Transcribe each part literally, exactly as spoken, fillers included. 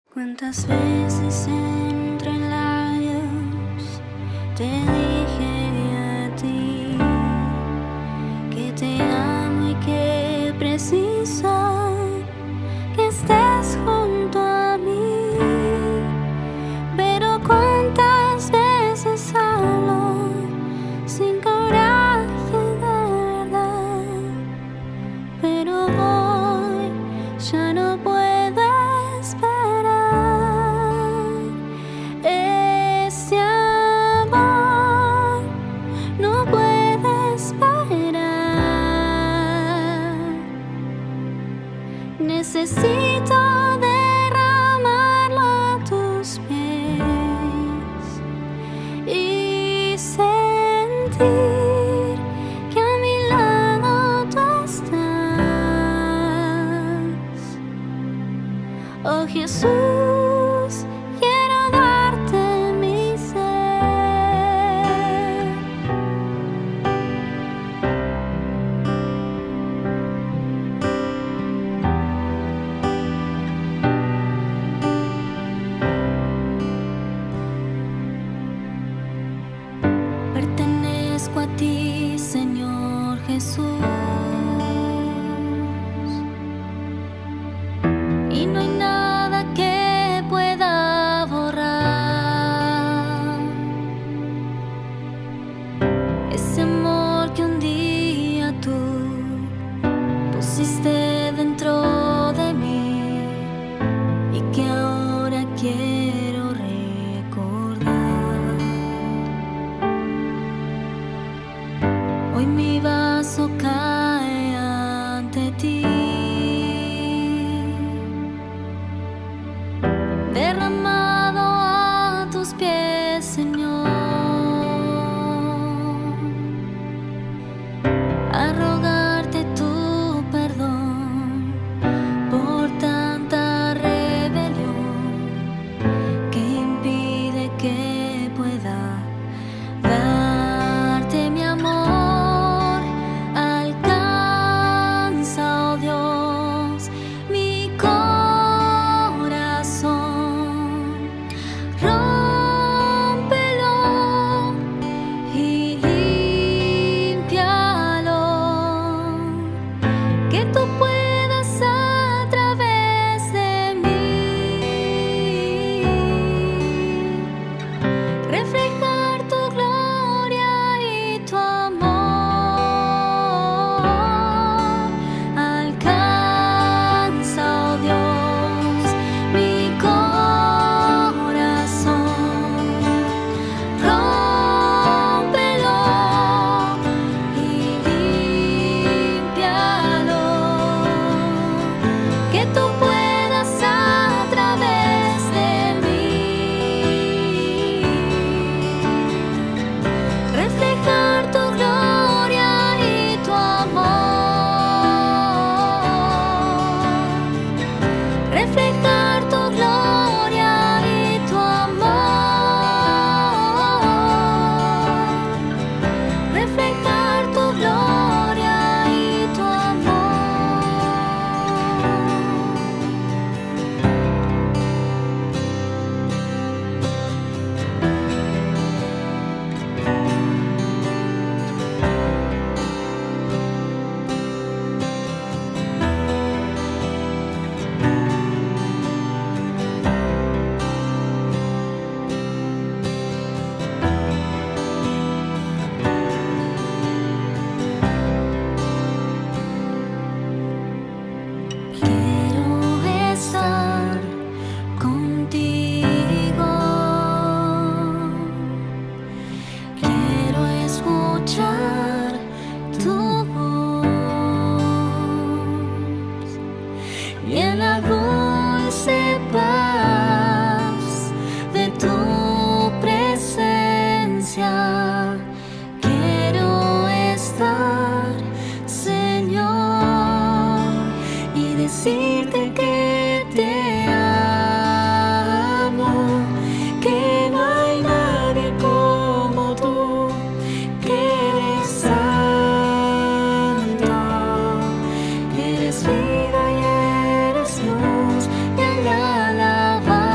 ¿Cuántas veces entre labios te dije a ti que te amo y que preciso que estés junto a mí? Pero cuántas veces hablo sin coraje de verdad, pero hoy ya no puedo esperar. Ese amor no puede esperar. Necesito derramarlo a tus pies y sentir que a mi lado tú estás. Oh Jesús, quiero darte mi ser. Pertenezco a ti, Señor Jesús, y no hay nada que pueda borrar ese amor que un día tú pusiste dentro de mí y que ahora quiero recordar. Hoy mi vaso cae ante ti, derramado a tus pies, Señor, a rogarte tu perdón por tanta rebelión que impide que pueda darte mi amor. Alcanza, oh Dios, mi corazón, rómpelo y límpialo, que tú puedas a través de mí reflejar tu gloria y tu amor. Alcanza, oh Dios, mi corazón, rómpelo y límpialo, que tú puedas a través de mí reflejar tu gloria y tu amor. Reflejar tu gloria y tu amor. Reflejar tu gloria y tu quiero estar contigo, quiero escuchar tu voz y en la dulce paz de tu presencia quiero estar, Señor, y decirte que te amo, que no hay nadie como tú, que eres santo, eres vida y eres luz, y en la alabanza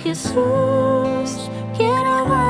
Jesús, quiero amar.